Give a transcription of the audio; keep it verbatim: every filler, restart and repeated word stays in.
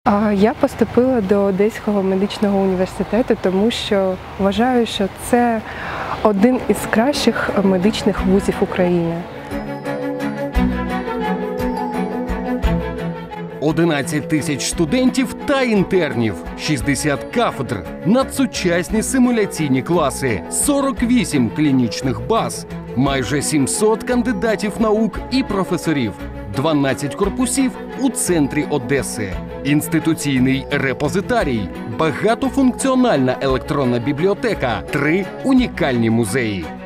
А Я поступила до Одеського медичного університету, тому що вважаю, що це один із кращих медичних вузів України. одинадцять тисяч студентів та інтернів, шістдесят кафедр, надсучасні симуляційні класи, сорок вісім клінічних баз, майже сімсот кандидатів наук і професорів, дванадцять корпусів у центрі Одеси, інституційний репозитарій, багатофункціональна електронна бібліотека, три унікальні музеї.